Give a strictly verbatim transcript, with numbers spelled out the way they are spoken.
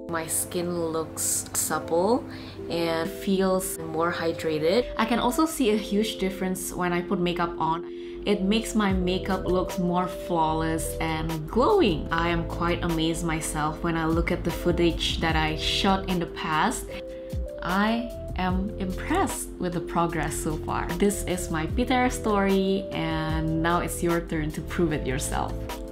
My skin looks supple and feels more hydrated. I can also see a huge difference when I put makeup on. It makes my makeup look more flawless and glowing. I am quite amazed myself when I look at the footage that I shot in the past. I am impressed with the progress so far. This is my PITERA story, and now it's your turn to prove it yourself.